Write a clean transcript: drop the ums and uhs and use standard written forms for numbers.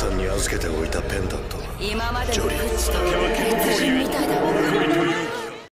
さんに預けておいたペンダント。 今までのジョリー、 フッチと別人みたいだわ。